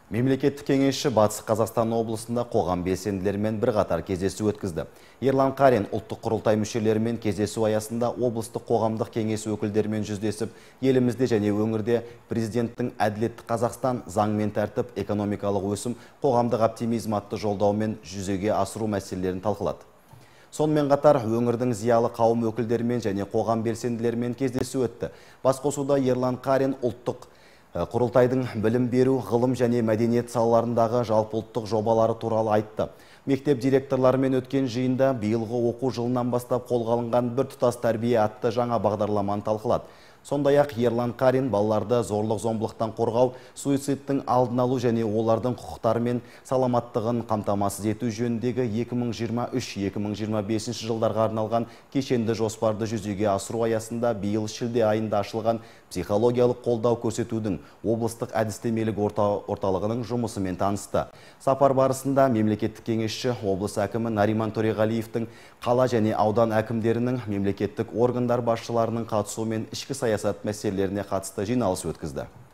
Мемлекеттік кеңесші Батыс Қазақстан облысында қоғам белсенділерімен бірқатар кездесу өткізді. Ерлан Қарин ұлттық құрылтай мүшелерімен кездесу аясында облыстық қоғамдық кеңес өкілдерімен жүздесіп, елімізде және өңірде президенттің әділетті Қазақстан, заң мен тәртіп, экономикалық өсім, қоғамдық оптимизм атты жолдаумен жүзеге асыру мәселелерін талқылады. Сонымен қатар өңірдің зиялы қауым өкілдерімен және қоғам белсенділерімен кездесу өтті. Басқосуда Ерлан Қарин ұлттық құрылтайдың білім беру, ғылым және мәдениет салаларындағы жалпыұлттық жобалары туралы айтты. Мектеп директорларымен өткен жиында биылғы оқу жылынан бастап қолға алынған біртұтас тәрбие атты жаңа бағдарламаны талқылады. Сондай-ақ Ерлан Қарин балаларды зорлық-зомбылықтан қорғау, суицидтің алдын алу және олардың құқықтары мен саламаттығын қамтамасыз ету жөніндегі 2023-2025 жылдарға арналған кешенді жоспарды жүзеге асыру аясында биыл шілде айында ашылған психологиялық қолдау көрсетудің облыстық әдістемелік орталығының жұмысымен танысты. Сапар барысында мемлекеттік кеңесші облыс әкімі Нариман Төреғалиевтің қала және аудан әкімдерінің мемлекеттік органдар басшыларының қатысуымен ішкі саясат мәселелеріне қатысты жиналыс өткізді.